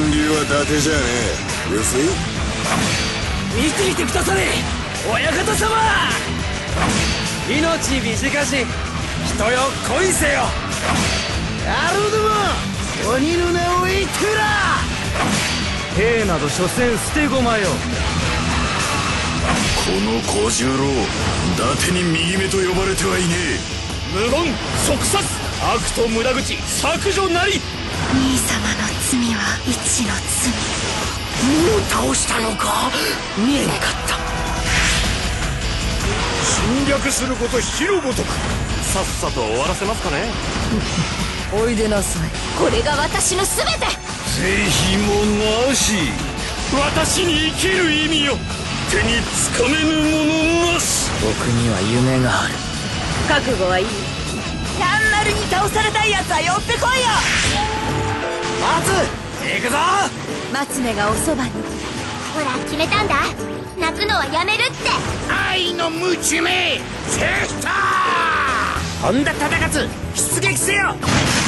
流は伊達じゃねえ。うすい見ていてくだされ親方様。命短し人よ恋せよ。 野郎ども鬼の名を言ってみら。 兵など所詮捨て駒よ。 この小十郎伊達に右目と呼ばれてはいね無言即殺悪と無駄口削除なり。 兄様の罪は一の罪。 もう倒したのか。見えんかった。 侵略すること火のごとく。 さっさと終わらせますかね。 おいでなさい。 これが私の全て。 是非もなし。 私に生きる意味よ。 手につかめぬものなし。 僕には夢がある。 覚悟はいい。やんまるに倒されたいやつは寄ってこいよ。 松行くぞ。 松目がおそばに。ほら決めたんだ。泣くのはやめるって。 愛のムチめセーター。本田忠勝出撃せよ。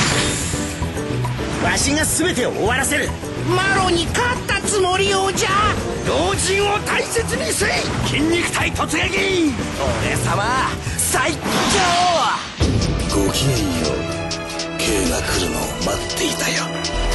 わしが全てを終わらせる。マロに勝ったつもりようじゃ。老人を大切にせい。筋肉体突撃。俺様最強。 ごきげんよう。Kが来るのを待っていたよ。